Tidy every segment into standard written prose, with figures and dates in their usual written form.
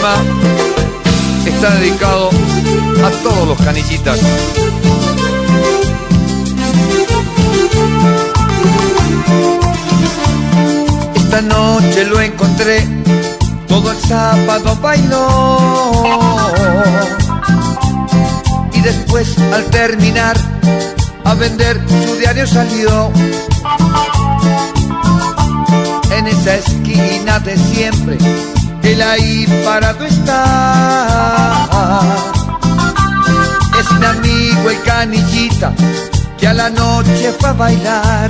tema está dedicado a todos los canillitas. Esta noche lo encontré, todo el sábado bailó, y después al terminar a vender su diario salió. En esa esquina de siempre, él ahí parado está. Es mi amigo el canillita que a la noche fue a bailar,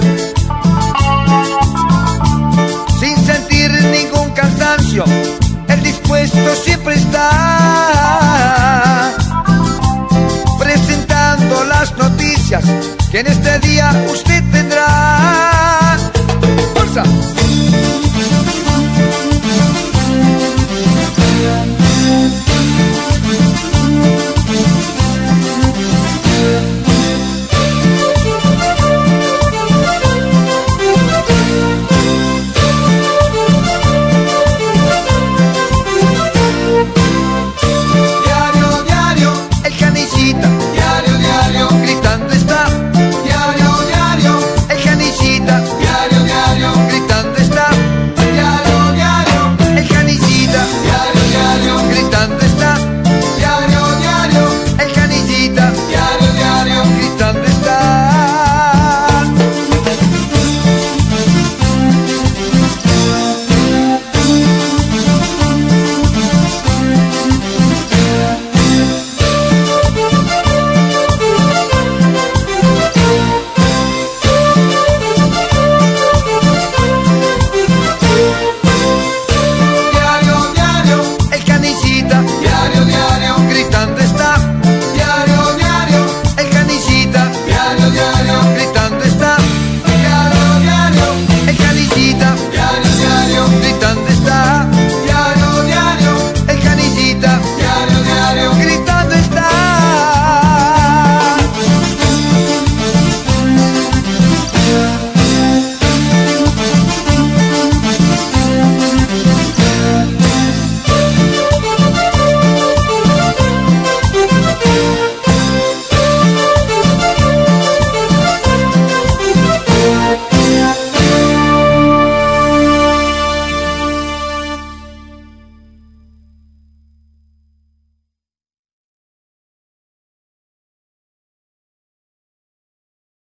sin sentir ningún cansancio, él dispuesto siempre está, presentando las noticias que en este día usted